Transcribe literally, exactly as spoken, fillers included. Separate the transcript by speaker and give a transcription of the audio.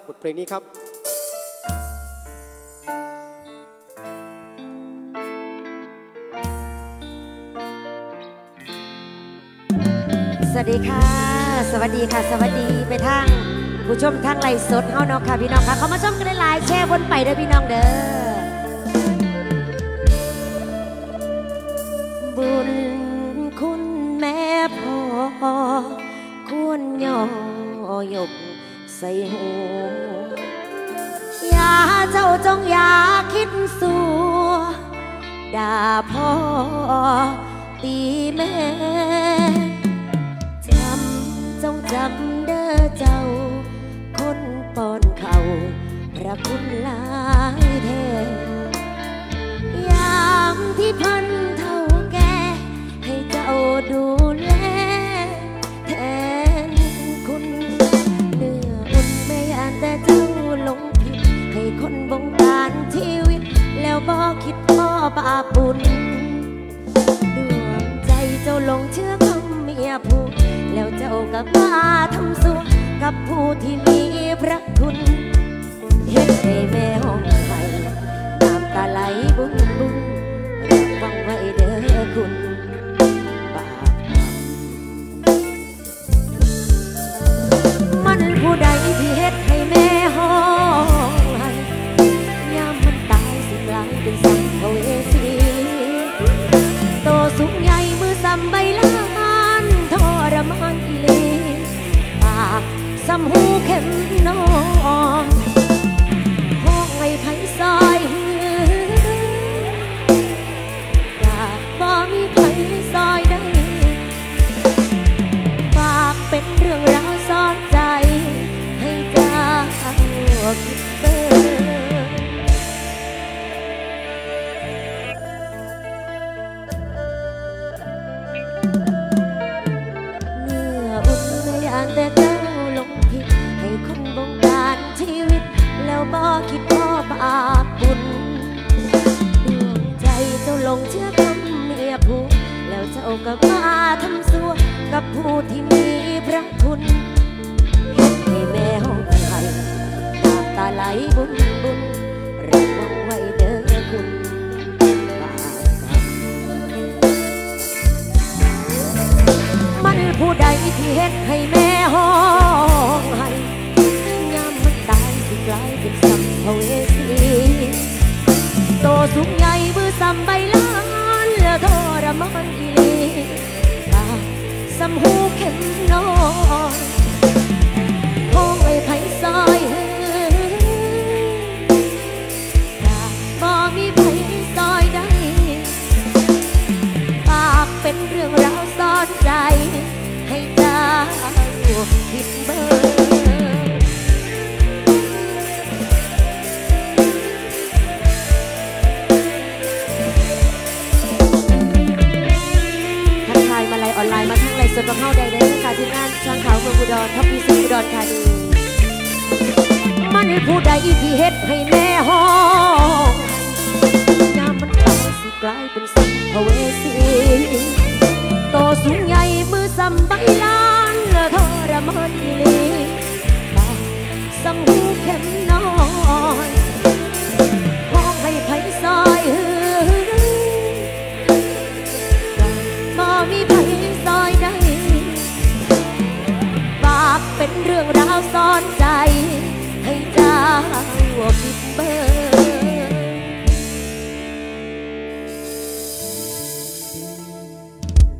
Speaker 1: บทเพลงนี้ครับ
Speaker 2: สวัสดีค่ะสวัสดีค่ะสวัสดีไปทางผู้ชมทางไลฟ์สดเฮาเนาะค่ะพี่น้องค่ะเขามาชมกันหลายๆแชร์บนไปเด้อพี่น้องเด้อบุญคุณแม่พ่อควรย่อยกใส่หูอย่าเจ้าจงอย่าคิดสัวด่าพ่อตีแม่จำจงจำเด้อเจ้าคนป้อนเขาพระคุณหลายแท้ยามที่พันเท่าแก่ให้เจ้าดูแลแทนคุณเนื้ออุ่นไม่อ่านแต่เจ้าหลงผิดให้คนบงการชีวิตแล้วบอกคิดพ่อบาปบุญดวงใจเจ้าหลงเชื่อคำเมียพูดแล้วเจ้ากับมาทำสัวกับผู้ที่มีพระคุณเฮ็ดให้แม่ห้องไห้น้ำตาไหลบุ้งบุ้งระวังไว้เด้อคุณบาปมันผู้ใดที่เฮ็ดให้แม่ห้องไห้ยามมันตายสิกลายเป็นสัมภเวสีโตสูงใหญ่มือซ้ำใบลานทรมานอีหลีปากซ้ำหูเข็มนอนห้องให้ไผซอยอยากบ่มีไผซอยได้ฝากเป็นเรื่องราวซ่อนใจให้เจ้าคิดเติมเมื่ออุ่นในอ่านแต่เจ้าหลงผิดให้คนบงการชีวิตแล้วบอกคิดพ่อบาปบุญดวงใจเจ้าหลงเชื่อคำเมียพูดแล้วเจ้าก็มาทำสัวกับผู้ที่มีพระคุณเฮ็ดให้แม่ห้องไห้น้ำตาไหลบุญบุญระวังไว้เด้อคุณบาปกรรมมันผู้ใดที่เฮ็ดให้แม่ห้องไห้ยามมันตายสิกลายเป็นสัมภเวสีโตสูงใหญ่มือซ้ำใบลานและทรมานอีหลีปากซ้ำหูเข็มนอนห้องไอ้ไผซอยอยากบ่มีไผซอยได้ปากเป็นเรื่องราวซ่อนใจให้เจ้าคิดเบิ่งมาไลน์ออนไลน์มาทั้งไลน์สดมาเข้าใดได้ค่ะที่งานช่างขาวเมืองอุดรท็อปพีซีอุดรธานีมันผู้ใดที่เฮ็ดให้แม่ห้องยามมันตายสิกลายเป็นสัมภเวสีโตสูงใหญ่มือซ้ำใบลานทรมานอีหลีปากสั่งหูเข็มน้อยห้องให้ไผซอยบ่มีไผซอยได้ฝากเป็นเรื่องราวซ่อนใจให้เจ้าคิดเบิ่ง